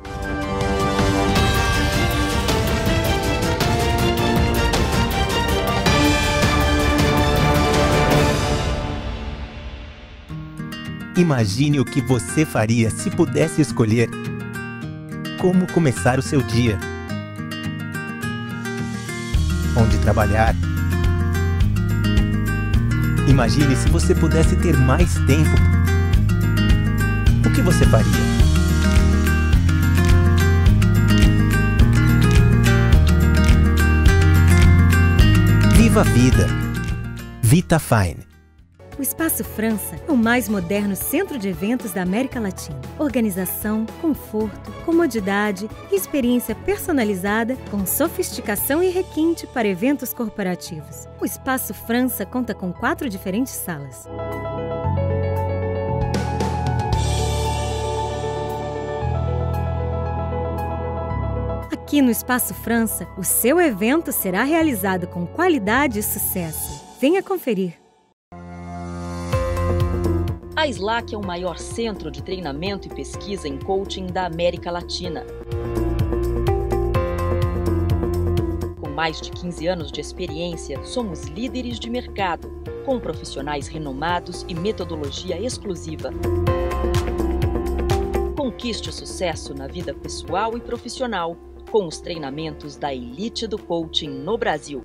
Imagine o que você faria se pudesse escolher como começar o seu dia, onde trabalhar. Imagine se você pudesse ter mais tempo. O que você faria? Viva a vida! VitaFine. O Espaço França é o mais moderno centro de eventos da América Latina. Organização, conforto, comodidade e experiência personalizada com sofisticação e requinte para eventos corporativos. O Espaço França conta com quatro diferentes salas. Aqui no Espaço França, o seu evento será realizado com qualidade e sucesso. Venha conferir. A Slack é o maior centro de treinamento e pesquisa em coaching da América Latina. Com mais de quinze anos de experiência, somos líderes de mercado, com profissionais renomados e metodologia exclusiva. Conquiste o sucesso na vida pessoal e profissional, com os treinamentos da elite do coaching no Brasil.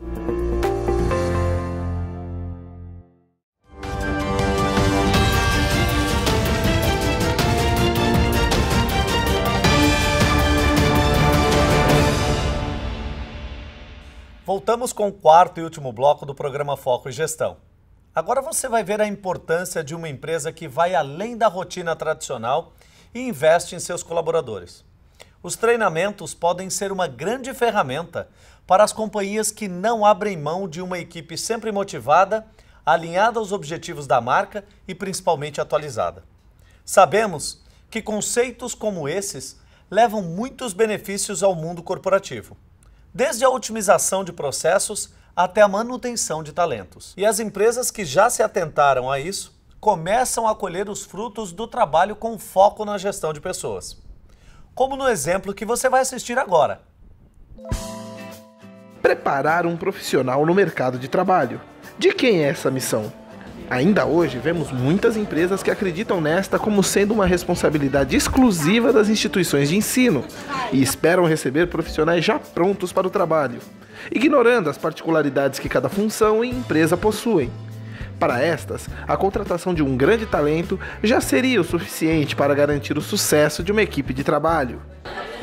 Voltamos com o quarto e último bloco do programa Foco em Gestão. Agora você vai ver a importância de uma empresa que vai além da rotina tradicional e investe em seus colaboradores. Os treinamentos podem ser uma grande ferramenta para as companhias que não abrem mão de uma equipe sempre motivada, alinhada aos objetivos da marca e principalmente atualizada. Sabemos que conceitos como esses levam muitos benefícios ao mundo corporativo, desde a otimização de processos até a manutenção de talentos. E as empresas que já se atentaram a isso começam a colher os frutos do trabalho com foco na gestão de pessoas. Como no exemplo que você vai assistir agora. Preparar um profissional no mercado de trabalho. De quem é essa missão? Ainda hoje, vemos muitas empresas que acreditam nesta como sendo uma responsabilidade exclusiva das instituições de ensino e esperam receber profissionais já prontos para o trabalho, ignorando as particularidades que cada função e empresa possuem. Para estas, a contratação de um grande talento já seria o suficiente para garantir o sucesso de uma equipe de trabalho.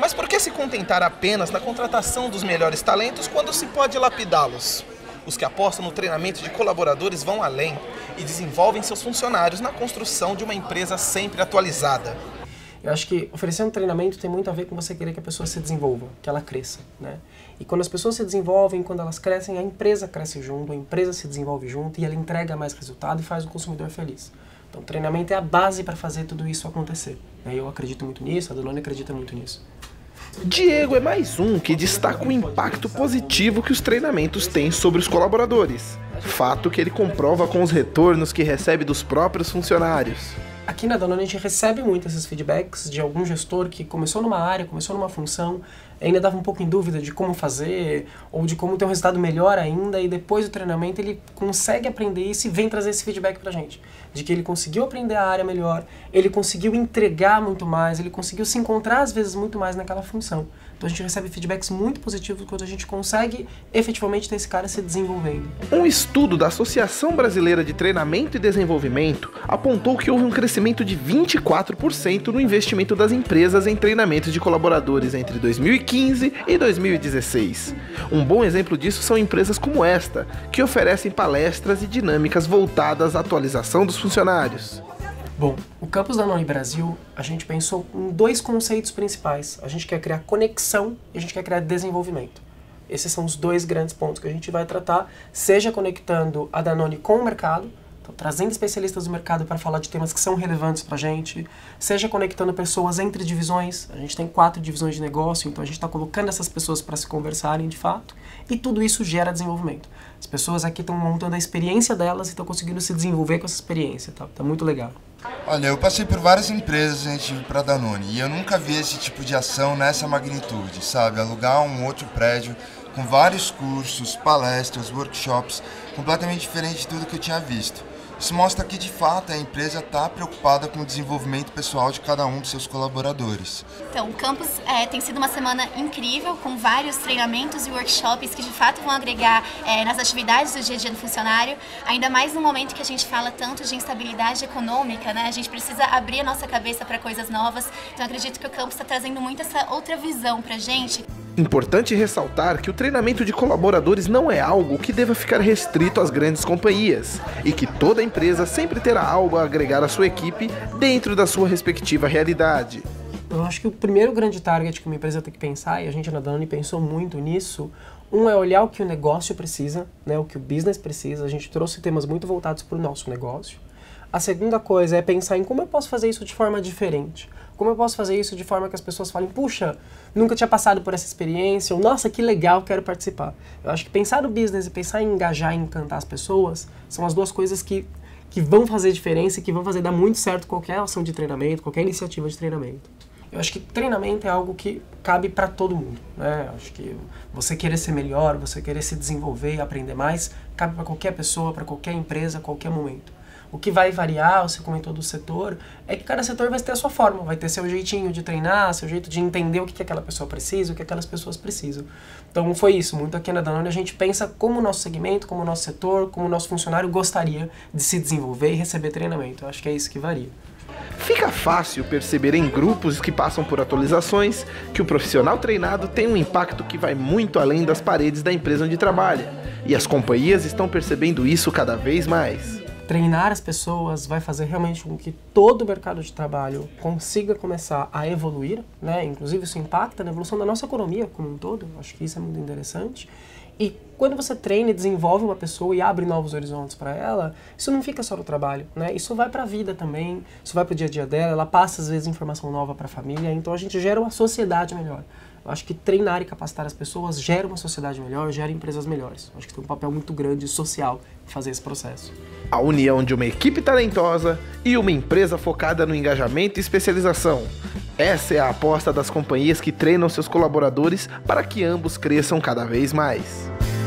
Mas por que se contentar apenas na contratação dos melhores talentos quando se pode lapidá-los? Os que apostam no treinamento de colaboradores vão além e desenvolvem seus funcionários na construção de uma empresa sempre atualizada. Eu acho que oferecer um treinamento tem muito a ver com você querer que a pessoa se desenvolva, que ela cresça, né? E quando as pessoas se desenvolvem, quando elas crescem, a empresa cresce junto, a empresa se desenvolve junto e ela entrega mais resultado e faz o consumidor feliz. Então, o treinamento é a base para fazer tudo isso acontecer. Eu acredito muito nisso, a Danone acredita muito nisso. Diego é mais um que destaca o impacto positivo que os treinamentos têm sobre os colaboradores. Fato que ele comprova com os retornos que recebe dos próprios funcionários. Aqui na Danone a gente recebe muito esses feedbacks de algum gestor que começou numa área, começou numa função, ainda dava um pouco em dúvida de como fazer ou de como ter um resultado melhor ainda, e depois do treinamento ele consegue aprender isso e vem trazer esse feedback pra gente. De que ele conseguiu aprender a área melhor, ele conseguiu entregar muito mais, ele conseguiu se encontrar às vezes muito mais naquela função. Então a gente recebe feedbacks muito positivos quando a gente consegue efetivamente ter esse cara se desenvolvendo. Um estudo da Associação Brasileira de Treinamento e Desenvolvimento apontou que houve um crescimento de vinte e quatro por cento no investimento das empresas em treinamentos de colaboradores entre dois mil e quinze e dois mil e dezesseis. Um bom exemplo disso são empresas como esta, que oferecem palestras e dinâmicas voltadas à atualização dos funcionários. Bom, o Campus Danone Brasil, a gente pensou em dois conceitos principais. A gente quer criar conexão e a gente quer criar desenvolvimento. Esses são os dois grandes pontos que a gente vai tratar, seja conectando a Danone com o mercado, então, trazendo especialistas do mercado para falar de temas que são relevantes para a gente, seja conectando pessoas entre divisões. A gente tem quatro divisões de negócio, então a gente está colocando essas pessoas para se conversarem de fato, e tudo isso gera desenvolvimento. As pessoas aqui estão montando a experiência delas e estão conseguindo se desenvolver com essa experiência, tá? Tá muito legal. Olha, eu passei por várias empresas antes de ir para a Danone e eu nunca vi esse tipo de ação nessa magnitude, sabe? Alugar um outro prédio com vários cursos, palestras, workshops, completamente diferente de tudo que eu tinha visto. Isso mostra que, de fato, a empresa está preocupada com o desenvolvimento pessoal de cada um dos seus colaboradores. Então, o campus é, tem sido uma semana incrível, com vários treinamentos e workshops que, de fato, vão agregar é, nas atividades do dia a dia do funcionário, ainda mais no momento que a gente fala tanto de instabilidade econômica, né? A gente precisa abrir a nossa cabeça para coisas novas, então acredito que o campus está trazendo muito essa outra visão para a gente. Importante ressaltar que o treinamento de colaboradores não é algo que deva ficar restrito às grandes companhias e que toda empresa sempre terá algo a agregar à sua equipe dentro da sua respectiva realidade. Eu acho que o primeiro grande target que uma empresa tem que pensar, e a gente na Danone pensou muito nisso, um é olhar o que o negócio precisa, né, o que o business precisa. A gente trouxe temas muito voltados para o nosso negócio. A segunda coisa é pensar em como eu posso fazer isso de forma diferente. Como eu posso fazer isso de forma que as pessoas falem, puxa, nunca tinha passado por essa experiência, ou nossa, que legal, quero participar. Eu acho que pensar no business e pensar em engajar e encantar as pessoas são as duas coisas que, que vão fazer diferença e que vão fazer dar muito certo qualquer ação de treinamento, qualquer iniciativa de treinamento. Eu acho que treinamento é algo que cabe para todo mundo, né? Eu acho que você querer ser melhor, você querer se desenvolver e aprender mais, cabe para qualquer pessoa, para qualquer empresa, a qualquer momento. O que vai variar, você comentou do setor, é que cada setor vai ter a sua forma, vai ter seu jeitinho de treinar, seu jeito de entender o que aquela pessoa precisa, o que aquelas pessoas precisam. Então foi isso, muito aqui na Danone a gente pensa como o nosso segmento, como o nosso setor, como o nosso funcionário gostaria de se desenvolver e receber treinamento. Eu acho que é isso que varia. Fica fácil perceber em grupos que passam por atualizações que o profissional treinado tem um impacto que vai muito além das paredes da empresa onde trabalha. E as companhias estão percebendo isso cada vez mais. Treinar as pessoas vai fazer realmente com que todo o mercado de trabalho consiga começar a evoluir, né? Inclusive isso impacta na evolução da nossa economia como um todo. Acho que isso é muito interessante. E quando você treina e desenvolve uma pessoa e abre novos horizontes para ela, isso não fica só no trabalho, né? Isso vai para a vida também, isso vai para o dia a dia dela, ela passa às vezes informação nova para a família, então a gente gera uma sociedade melhor. Eu acho que treinar e capacitar as pessoas gera uma sociedade melhor, gera empresas melhores. Eu acho que tem um papel muito grande social em fazer esse processo. A união de uma equipe talentosa e uma empresa focada no engajamento e especialização. Essa é a aposta das companhias que treinam seus colaboradores para que ambos cresçam cada vez mais.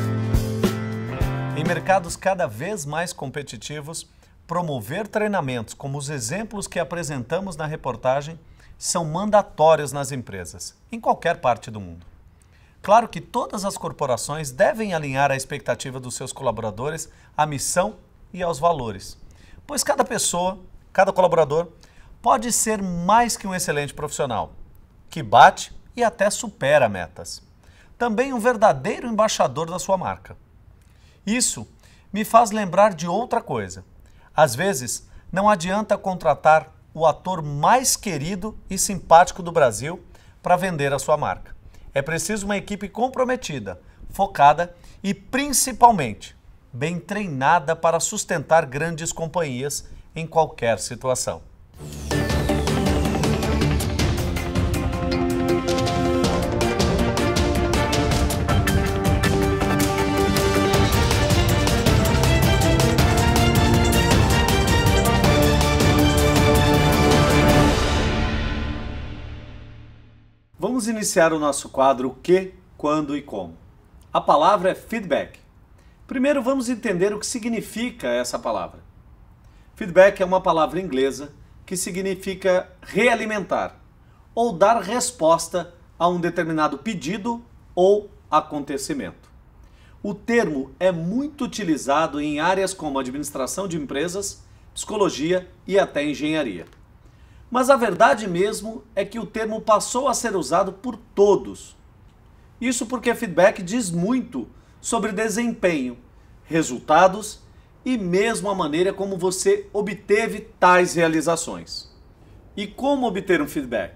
Em mercados cada vez mais competitivos, promover treinamentos como os exemplos que apresentamos na reportagem são mandatórios nas empresas, em qualquer parte do mundo. Claro que todas as corporações devem alinhar a expectativa dos seus colaboradores à missão e aos valores, pois cada pessoa, cada colaborador, pode ser mais que um excelente profissional, que bate e até supera metas. Também um verdadeiro embaixador da sua marca. Isso me faz lembrar de outra coisa. Às vezes, não adianta contratar o ator mais querido e simpático do Brasil para vender a sua marca. É preciso uma equipe comprometida, focada e, principalmente, bem treinada para sustentar grandes companhias em qualquer situação. Vamos iniciar o nosso quadro O que, quando e como. A palavra é feedback. Primeiro vamos entender o que significa essa palavra. Feedback é uma palavra inglesa que significa realimentar ou dar resposta a um determinado pedido ou acontecimento. O termo é muito utilizado em áreas como administração de empresas, psicologia e até engenharia. Mas a verdade mesmo é que o termo passou a ser usado por todos. Isso porque feedback diz muito sobre desempenho, resultados e mesmo a maneira como você obteve tais realizações. E como obter um feedback?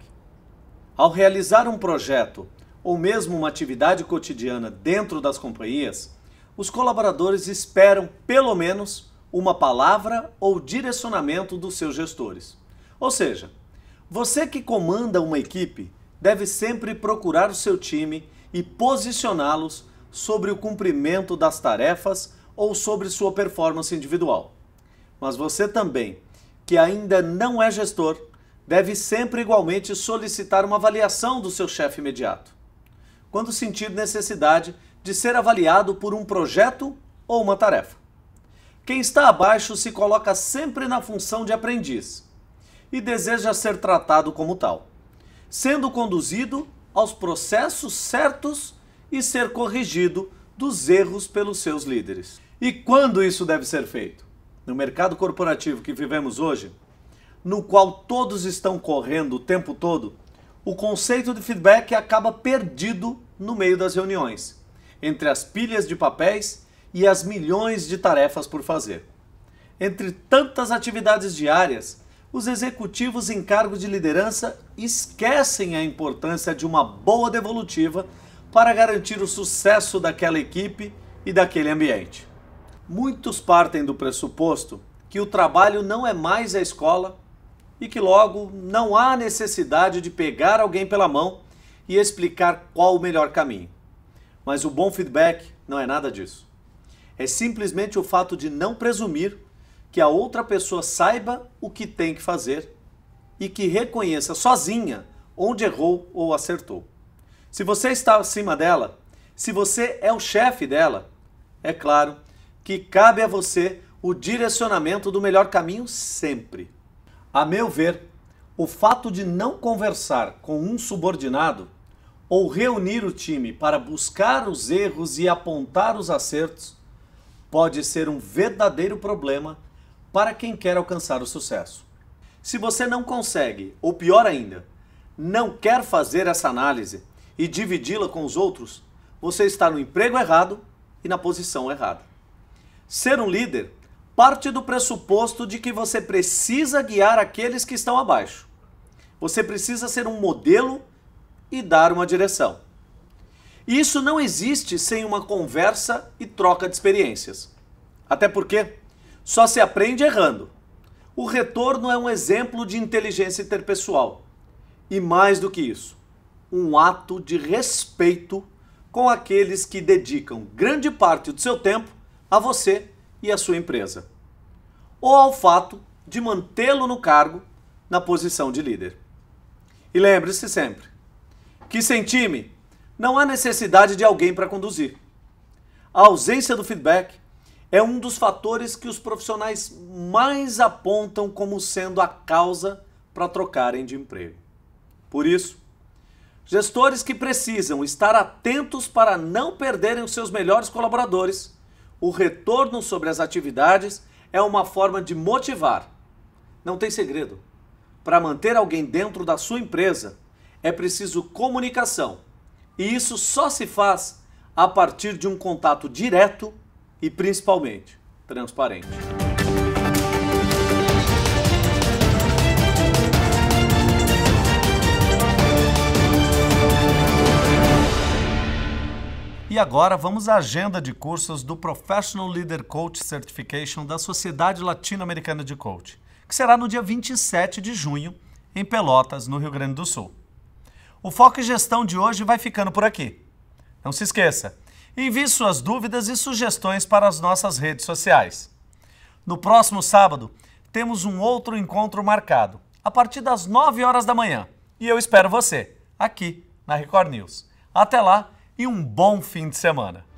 Ao realizar um projeto ou mesmo uma atividade cotidiana dentro das companhias, os colaboradores esperam pelo menos uma palavra ou direcionamento dos seus gestores. Ou seja, você que comanda uma equipe deve sempre procurar o seu time e posicioná-los sobre o cumprimento das tarefas ou sobre sua performance individual. Mas você também, que ainda não é gestor, deve sempre igualmente solicitar uma avaliação do seu chefe imediato, quando sentir necessidade de ser avaliado por um projeto ou uma tarefa. Quem está abaixo se coloca sempre na função de aprendiz e deseja ser tratado como tal, sendo conduzido aos processos certos e ser corrigido dos erros pelos seus líderes. E quando isso deve ser feito? No mercado corporativo que vivemos hoje, no qual todos estão correndo o tempo todo, o conceito de feedback acaba perdido no meio das reuniões, entre as pilhas de papéis e as milhões de tarefas por fazer. Entre tantas atividades diárias, os executivos em cargo de liderança esquecem a importância de uma boa devolutiva para garantir o sucesso daquela equipe e daquele ambiente. Muitos partem do pressuposto que o trabalho não é mais a escola e que logo não há necessidade de pegar alguém pela mão e explicar qual o melhor caminho. Mas o bom feedback não é nada disso. É simplesmente o fato de não presumir que a outra pessoa saiba o que tem que fazer e que reconheça sozinha onde errou ou acertou. Se você está acima dela, se você é o chefe dela, é claro que cabe a você o direcionamento do melhor caminho sempre. A meu ver, o fato de não conversar com um subordinado ou reunir o time para buscar os erros e apontar os acertos pode ser um verdadeiro problema para quem quer alcançar o sucesso. Se você não consegue, ou pior ainda, não quer fazer essa análise e dividi-la com os outros, você está no emprego errado e na posição errada. Ser um líder parte do pressuposto de que você precisa guiar aqueles que estão abaixo. Você precisa ser um modelo e dar uma direção. E isso não existe sem uma conversa e troca de experiências. Até porque só se aprende errando. O retorno é um exemplo de inteligência interpessoal. E mais do que isso, um ato de respeito com aqueles que dedicam grande parte do seu tempo a você e a sua empresa. Ou ao fato de mantê-lo no cargo na posição de líder. E lembre-se sempre que sem time não há necessidade de alguém para conduzir. A ausência do feedback é um dos fatores que os profissionais mais apontam como sendo a causa para trocarem de emprego. Por isso, gestores que precisam estar atentos para não perderem os seus melhores colaboradores, o retorno sobre as atividades é uma forma de motivar. Não tem segredo. Para manter alguém dentro da sua empresa, é preciso comunicação. E isso só se faz a partir de um contato direto e, principalmente, transparente. E agora vamos à agenda de cursos do Professional Leader Coach Certification da Sociedade Latino-Americana de Coach, que será no dia vinte e sete de junho, em Pelotas, no Rio Grande do Sul. O Foco em Gestão de hoje vai ficando por aqui. Não se esqueça, envie suas dúvidas e sugestões para as nossas redes sociais. No próximo sábado, temos um outro encontro marcado, a partir das nove horas da manhã. E eu espero você, aqui na Record News. Até lá e um bom fim de semana.